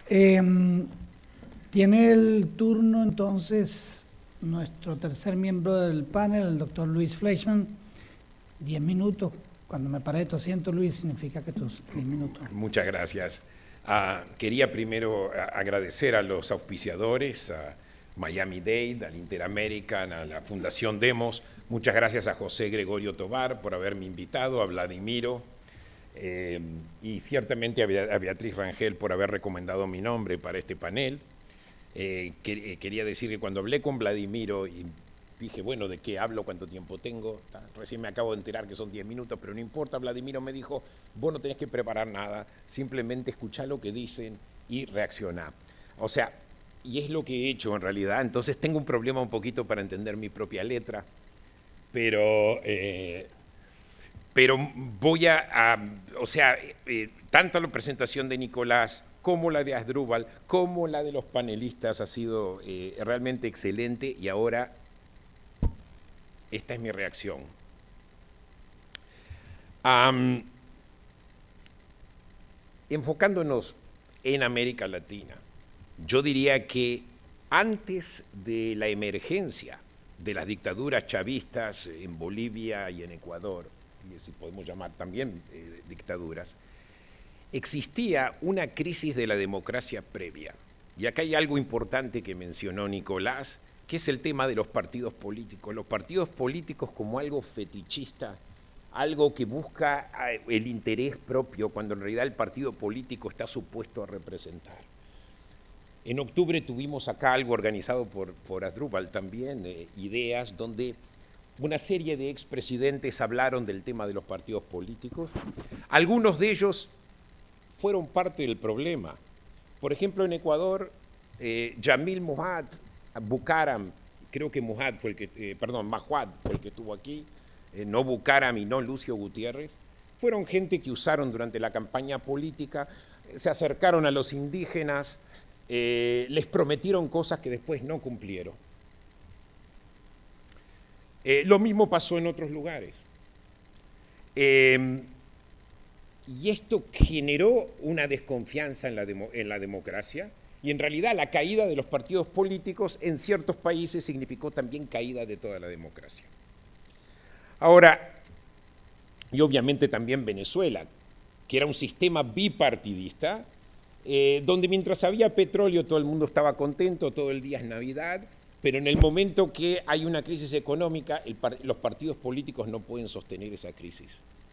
Tiene el turno entonces nuestro tercer miembro del panel, el doctor Luis Fleischmann. 10 minutos. Cuando me paré de tu asiento, Luis, significa que tus 10 minutos. Muchas gracias. Quería primero agradecer a los auspiciadores, a Miami-Dade, al Interamerican, a la Fundación Demos. Muchas gracias a José Gregorio Tobar por haberme invitado, a Vladimiro, y ciertamente a Beatriz Rangel por haber recomendado mi nombre para este panel. Quería decir que cuando hablé con Vladimiro y dije, bueno, ¿de qué hablo? ¿Cuánto tiempo tengo? Recién me acabo de enterar que son 10 minutos, pero no importa. Vladimiro me dijo, vos no tenés que preparar nada, simplemente escuchá lo que dicen y reaccioná. O sea, y es lo que he hecho en realidad. Entonces tengo un problema un poquito para entender mi propia letra, pero voy o sea, tanto la presentación de Nicolás como la de Asdrúbal, como la de los panelistas ha sido realmente excelente, y ahora esta es mi reacción. Enfocándonos en América Latina, yo diría que antes de la emergencia de las dictaduras chavistas en Bolivia y en Ecuador, y si podemos llamar también dictaduras, existía una crisis de la democracia previa. Y acá hay algo importante que mencionó Nicolás, que es el tema de los partidos políticos. Los partidos políticos como algo fetichista, algo que busca el interés propio, cuando en realidad el partido político está supuesto a representar. En octubre tuvimos acá algo organizado por Asdrúbal también, ideas donde una serie de expresidentes hablaron del tema de los partidos políticos. Algunos de ellos fueron parte del problema. Por ejemplo, en Ecuador, Yamil Mujad, Bucaram, creo que Mujad fue el que, Mahuad fue el que estuvo aquí, no Bucaram y no Lucio Gutiérrez, fueron gente que usaron durante la campaña política, se acercaron a los indígenas, les prometieron cosas que después no cumplieron. Lo mismo pasó en otros lugares. Y esto generó una desconfianza en la democracia, y en realidad la caída de los partidos políticos en ciertos países significó también caída de toda la democracia. Ahora, y obviamente también Venezuela, que era un sistema bipartidista, donde mientras había petróleo todo el mundo estaba contento, todo el día es Navidad, pero en el momento que hay una crisis económica, los partidos políticos no pueden sostener esa crisis.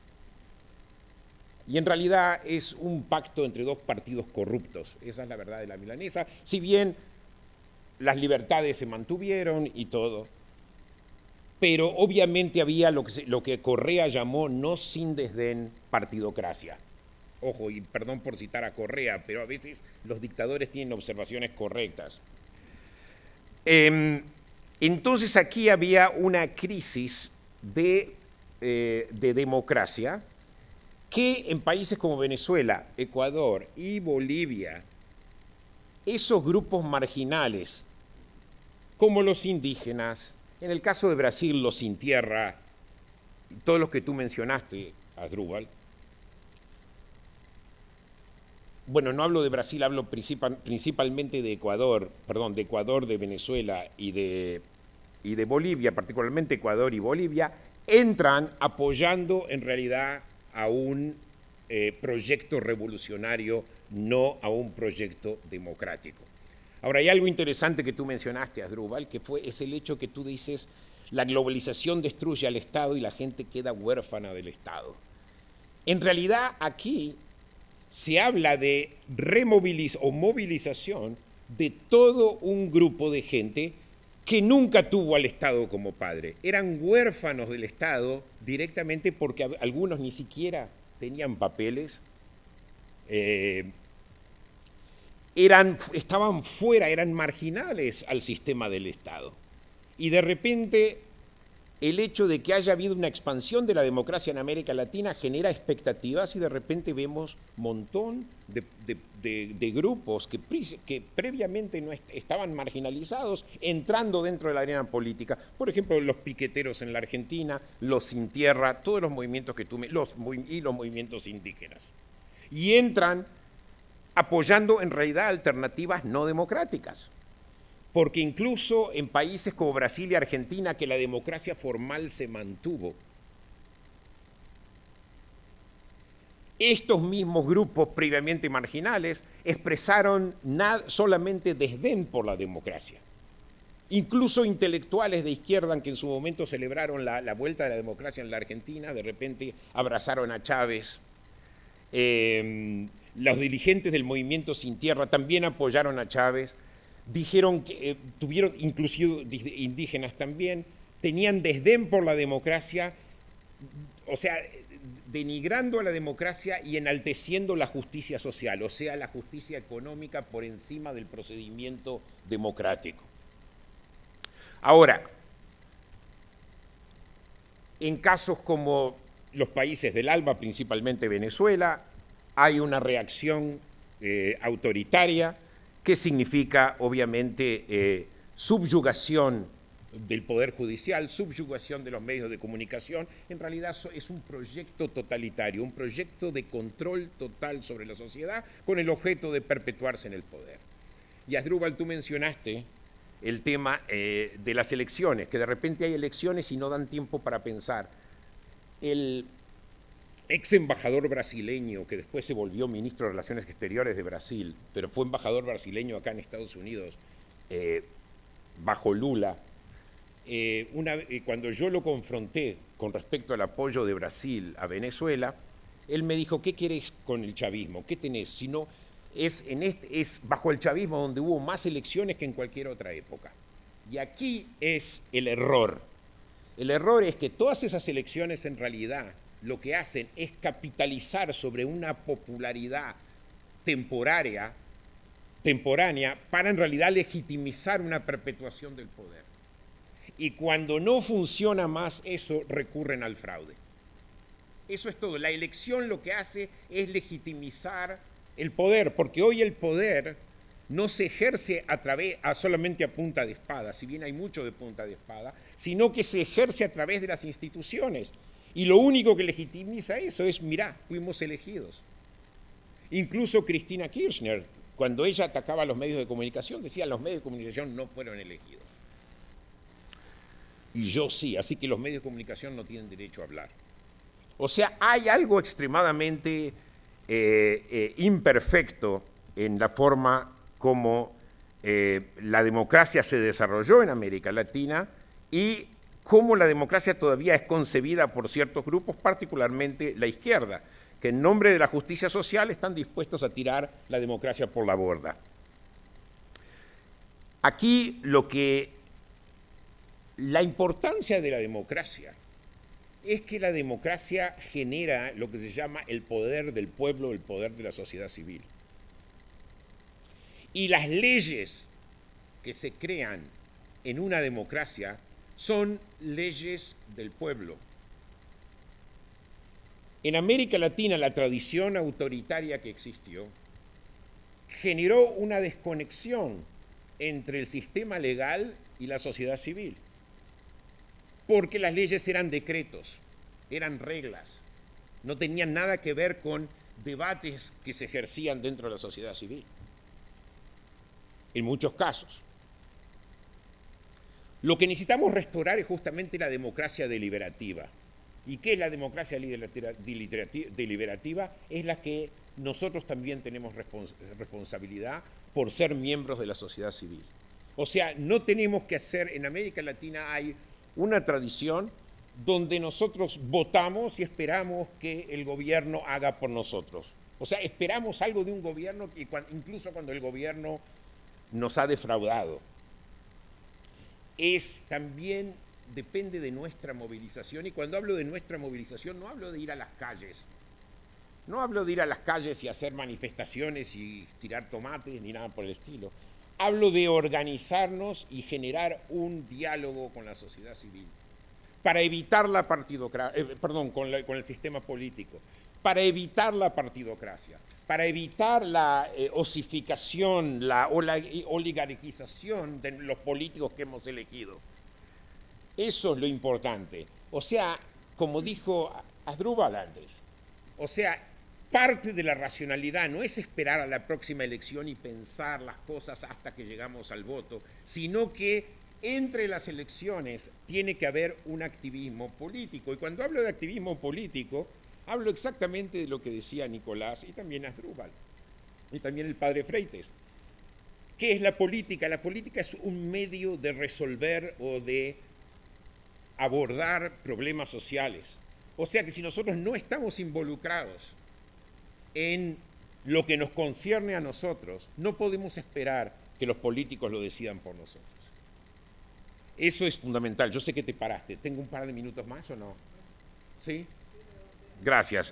Y en realidad es un pacto entre dos partidos corruptos. Esa es la verdad de la milanesa. Si bien las libertades se mantuvieron y todo, pero obviamente había lo que Correa llamó, no sin desdén, partidocracia. Ojo, y perdón por citar a Correa, pero a veces los dictadores tienen observaciones correctas. Entonces aquí había una crisis de democracia, que en países como Venezuela, Ecuador y Bolivia, esos grupos marginales, como los indígenas, en el caso de Brasil, los sin tierra, todos los que tú mencionaste, Asdrúbal. Bueno, no hablo de Brasil, hablo principalmente de Ecuador, de Venezuela y de Bolivia, particularmente Ecuador y Bolivia, entran apoyando en realidad a un proyecto revolucionario, no a un proyecto democrático. Ahora, hay algo interesante que tú mencionaste, Asdrúbal, que es el hecho que tú dices, la globalización destruye al Estado y la gente queda huérfana del Estado. En realidad, aquí se habla de movilización de todo un grupo de gente que nunca tuvo al Estado como padre. Eran huérfanos del Estado directamente porque algunos ni siquiera tenían papeles, estaban fuera, eran marginales al sistema del Estado. Y de repente el hecho de que haya habido una expansión de la democracia en América Latina genera expectativas, y de repente vemos un montón de grupos que previamente no estaban marginalizados entrando dentro de la arena política. Por ejemplo, los piqueteros en la Argentina, los sin tierra, todos los movimientos y los movimientos indígenas. Y entran apoyando en realidad alternativas no democráticas. Porque incluso en países como Brasil y Argentina, que la democracia formal se mantuvo, estos mismos grupos previamente marginales expresaron solamente desdén por la democracia. Incluso intelectuales de izquierda que en su momento celebraron la vuelta de la democracia en la Argentina, de repente abrazaron a Chávez. Los dirigentes del movimiento Sin Tierra también apoyaron a Chávez. Dijeron que tuvieron, inclusive indígenas también, tenían desdén por la democracia, o sea, denigrando a la democracia y enalteciendo la justicia social, o sea, la justicia económica por encima del procedimiento democrático. Ahora, en casos como los países del ALBA, principalmente Venezuela, hay una reacción autoritaria que significa, obviamente, subyugación del Poder Judicial, subyugación de los medios de comunicación. En realidad es un proyecto totalitario, un proyecto de control total sobre la sociedad con el objeto de perpetuarse en el poder. Y Asdrúbal, tú mencionaste el tema de las elecciones, que de repente hay elecciones y no dan tiempo para pensar. El ex embajador brasileño, que después se volvió ministro de Relaciones Exteriores de Brasil, pero fue embajador brasileño acá en Estados Unidos, bajo Lula, cuando yo lo confronté con respecto al apoyo de Brasil a Venezuela, él me dijo, ¿qué querés con el chavismo? ¿Qué tenés? Si no, es bajo el chavismo donde hubo más elecciones que en cualquier otra época. Y aquí es el error. El error es que todas esas elecciones en realidad lo que hacen es capitalizar sobre una popularidad temporánea para en realidad legitimizar una perpetuación del poder. Y cuando no funciona más eso, recurren al fraude. Eso es todo. La elección lo que hace es legitimizar el poder, porque hoy el poder no se ejerce solamente a punta de espada, si bien hay mucho de punta de espada, sino que se ejerce a través de las instituciones. Y lo único que legitimiza eso es, mirá, fuimos elegidos. Incluso Cristina Kirchner, cuando ella atacaba a los medios de comunicación, decía, los medios de comunicación no fueron elegidos. Y yo sí, así que los medios de comunicación no tienen derecho a hablar. O sea, hay algo extremadamente imperfecto en la forma como la democracia se desarrolló en América Latina y cómo la democracia todavía es concebida por ciertos grupos, particularmente la izquierda, que en nombre de la justicia social están dispuestos a tirar la democracia por la borda. Aquí la importancia de la democracia es que la democracia genera lo que se llama el poder del pueblo, el poder de la sociedad civil. Y las leyes que se crean en una democracia son leyes del pueblo. En América Latina, la tradición autoritaria que existió generó una desconexión entre el sistema legal y la sociedad civil, porque las leyes eran decretos, eran reglas, no tenían nada que ver con debates que se ejercían dentro de la sociedad civil, en muchos casos. Lo que necesitamos restaurar es justamente la democracia deliberativa. ¿Y qué es la democracia deliberativa? Es la que nosotros también tenemos responsabilidad por ser miembros de la sociedad civil. O sea, no tenemos que hacer, en América Latina hay una tradición donde nosotros votamos y esperamos que el gobierno haga por nosotros. O sea, esperamos algo de un gobierno, incluso cuando el gobierno nos ha defraudado. También depende de nuestra movilización, y cuando hablo de nuestra movilización no hablo de ir a las calles, no hablo de ir a las calles y hacer manifestaciones y tirar tomates ni nada por el estilo. Hablo de organizarnos y generar un diálogo con la sociedad civil para evitar la partidocracia, con el sistema político, para evitar la partidocracia, para evitar la osificación o la oligarquización de los políticos que hemos elegido. Eso es lo importante. O sea, como dijo Asdrúbal antes, o sea, parte de la racionalidad no es esperar a la próxima elección y pensar las cosas hasta que llegamos al voto, sino que entre las elecciones tiene que haber un activismo político. Y cuando hablo de activismo político, hablo exactamente de lo que decía Nicolás y también Asdrúbal, y también el padre Freites. ¿Qué es la política? La política es un medio de resolver o de abordar problemas sociales. O sea que si nosotros no estamos involucrados en lo que nos concierne a nosotros, no podemos esperar que los políticos lo decidan por nosotros. Eso es fundamental. Yo sé que te paraste. ¿Tengo un par de minutos más o no? ¿Sí? Gracias.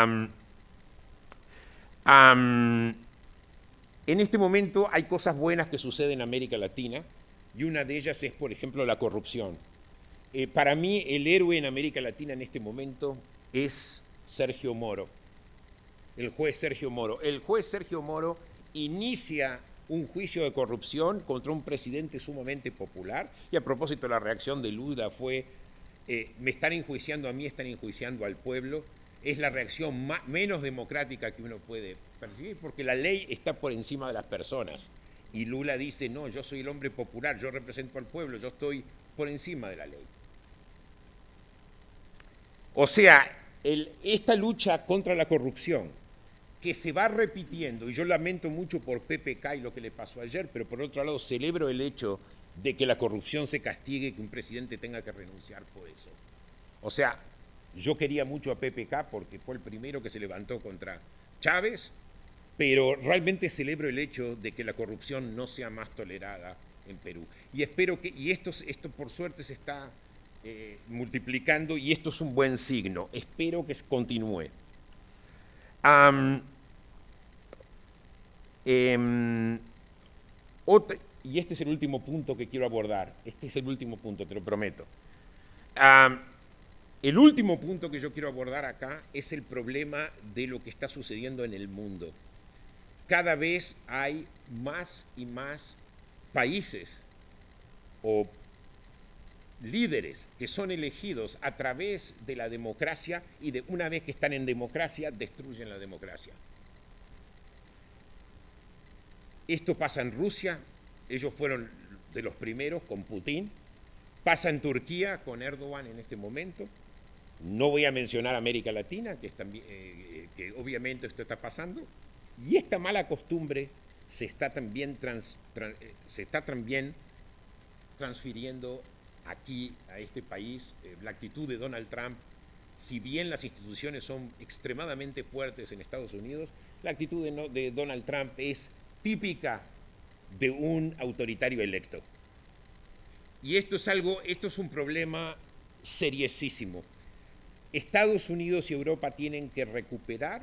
En este momento hay cosas buenas que suceden en América Latina y una de ellas es, por ejemplo, la corrupción. Para mí, el héroe en América Latina en este momento es Sergio Moro, el juez Sergio Moro. El juez Sergio Moro inicia un juicio de corrupción contra un presidente sumamente popular, y a propósito la reacción de Lula fue, me están enjuiciando a mí, están enjuiciando al pueblo. Es la reacción menos democrática que uno puede percibir, porque la ley está por encima de las personas. Y Lula dice, no, yo soy el hombre popular, yo represento al pueblo, yo estoy por encima de la ley. O sea, esta lucha contra la corrupción, que se va repitiendo, y yo lamento mucho por PPK y lo que le pasó ayer, pero por otro lado celebro el hecho de que la corrupción se castigue, que un presidente tenga que renunciar por eso. O sea, yo quería mucho a PPK porque fue el primero que se levantó contra Chávez, pero realmente celebro el hecho de que la corrupción no sea más tolerada en Perú. Y espero que, y esto por suerte se está multiplicando, y esto es un buen signo. Espero que continúe. Y este es el último punto que quiero abordar. Este es el último punto, te lo prometo. El último punto que yo quiero abordar acá es el problema de lo que está sucediendo en el mundo. Cada vez hay más y más países o líderes que son elegidos a través de la democracia, y una vez que están en democracia, destruyen la democracia. Esto pasa en Rusia, ellos fueron de los primeros con Putin, pasa en Turquía con Erdogan en este momento. No voy a mencionar América Latina, que obviamente esto está pasando, y esta mala costumbre se está también transfiriendo aquí, a este país. La actitud de Donald Trump, si bien las instituciones son extremadamente fuertes en Estados Unidos, la actitud de Donald Trump es típica de un autoritario electo. Y esto es un problema seriosísimo. Estados Unidos y Europa tienen que recuperar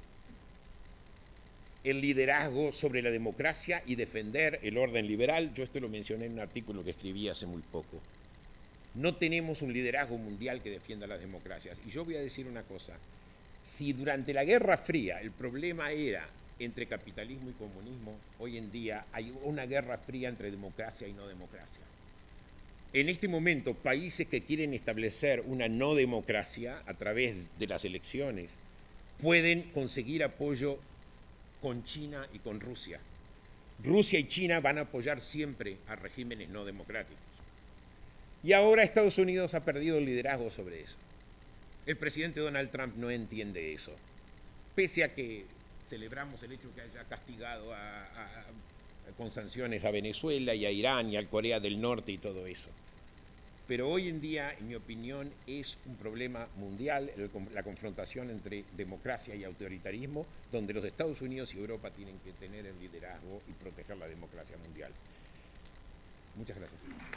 el liderazgo sobre la democracia y defender el orden liberal. Yo esto lo mencioné en un artículo que escribí hace muy poco. No tenemos un liderazgo mundial que defienda las democracias. Y yo voy a decir una cosa. Si durante la Guerra Fría el problema era entre capitalismo y comunismo, hoy en día hay una guerra fría entre democracia y no democracia. En este momento, países que quieren establecer una no democracia a través de las elecciones pueden conseguir apoyo con China y con Rusia. Rusia y China van a apoyar siempre a regímenes no democráticos. Y ahora Estados Unidos ha perdido el liderazgo sobre eso. El presidente Donald Trump no entiende eso, pese a que celebramos el hecho que haya castigado con sanciones a Venezuela y a Irán y a Corea del Norte y todo eso. Pero hoy en día, en mi opinión, es un problema mundial la confrontación entre democracia y autoritarismo, donde los Estados Unidos y Europa tienen que tener el liderazgo y proteger la democracia mundial. Muchas gracias.